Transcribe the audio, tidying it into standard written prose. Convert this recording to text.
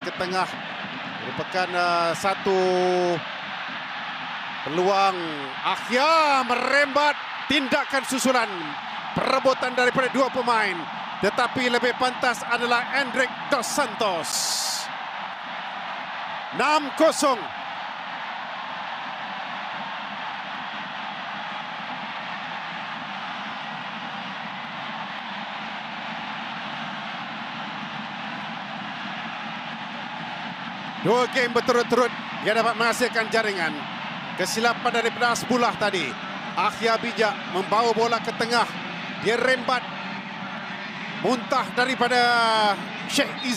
ke tengah. Merupakan satu peluang. Akhia merembat, tindakan susulan. Perebutan daripada dua pemain. Tetapi lebih pantas adalah Endrick Dos Santos. 6-0. Dua game berturut-turut yang dapat menghasilkan jaringan. Kesilapan daripada Asbullah tadi. Akhia bijak membawa bola ke tengah. Dia rembat. Muntah daripada Sheikh Izzat.